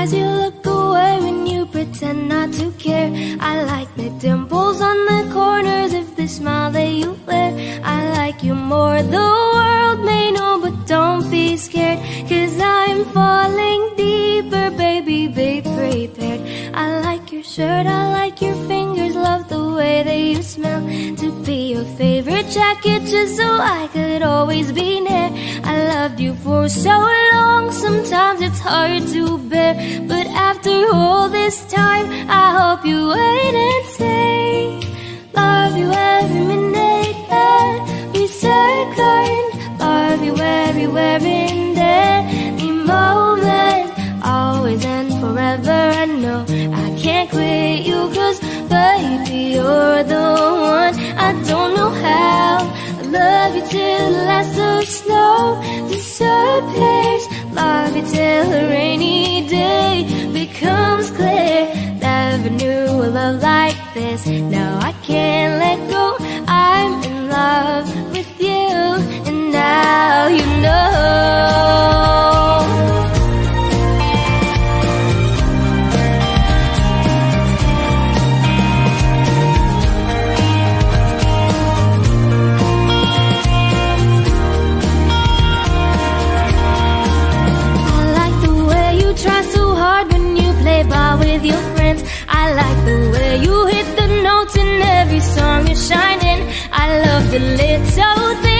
eyes you look away when you pretend not to care. I like the dimples on the corners of the smile that you wear. I like you more, the world may know, but don't be scared, 'cause I'm falling deeper, baby, be prepared. I like your shirt, I like your fingers, love the way that you smell. To be your favorite jacket just so I could always be near. I loved you for so long, sometimes it's hard to bear, but after all this time, I hope you wait and stay. Love you every minute that we second. Love you everywhere in every moment, always and forever. I know I can't quit you, 'cause baby, you're the one. I don't know how. I love you till the last of snow disappears. Love you till a rainy day becomes clear. Never knew a love like this. Now I can't let go. I'm in love with you, and now you know. With your friends, I like the way you hit the notes in every song you're shining. I love the little things